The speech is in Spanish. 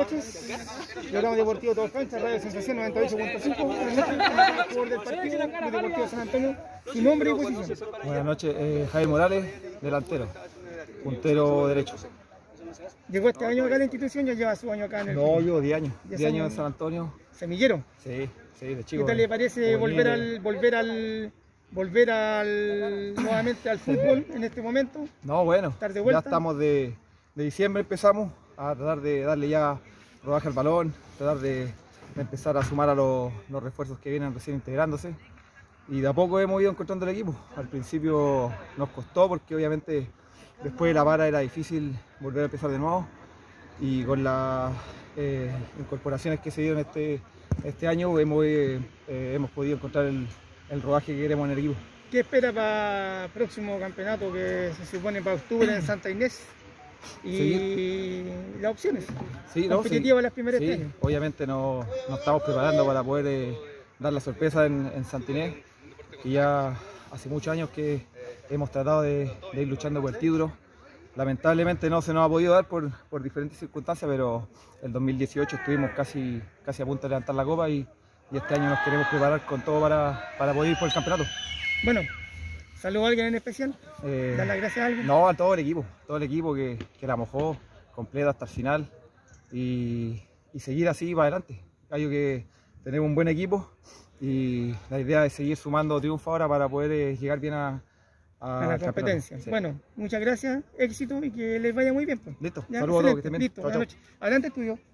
noches. Programa Deportivo Todos Cancha, Radio Sensación 98.5. Buenas noches, jugador del partido, Club Deportivo San Antonio. Su nombre y posición. Buenas noches, Javier Morales, delantero, puntero derecho. ¿Llegó este año acá a la institución? ¿Ya lleva su año acá en el club? No, llevo 10 años. 10 años en San Antonio. ¿Semillero? Sí, de chico. ¿Qué tal le parece volver nuevamente al fútbol en este momento? No, bueno, ¿Estar de vuelta? ya estamos de diciembre, empezamos a tratar de darle ya rodaje al balón, tratar de empezar a sumar a los refuerzos que vienen recién integrándose. Y de a poco hemos ido encontrando el equipo. Al principio nos costó porque obviamente después de la para era difícil volver a empezar de nuevo. Y con las incorporaciones que se dieron este año hemos podido encontrar el rodaje que queremos en el equipo. ¿Qué espera para el próximo campeonato que se supone para octubre en Santa Inés? Y las opciones competitivas las primeras sí, este año. Obviamente nos estamos preparando para poder dar la sorpresa en Santa Inés, que ya hace muchos años que hemos tratado de ir luchando por el título. Lamentablemente no se nos ha podido dar por diferentes circunstancias, pero el 2018 estuvimos casi a punto de levantar la copa y este año nos queremos preparar con todo para poder ir por el campeonato. Bueno, ¿saludo a alguien en especial? ¿Dar las gracias a alguien? No, a todo el equipo que la mojó completa hasta el final y seguir así para adelante. Creo que tenemos un buen equipo y la idea es seguir sumando triunfos ahora para poder llegar bien a la competencia. Sí. Bueno, muchas gracias, éxito y que les vaya muy bien. Pues. Listo, saludos a todos, que estén bien. Listo, buenas noches. Adelante, estudio.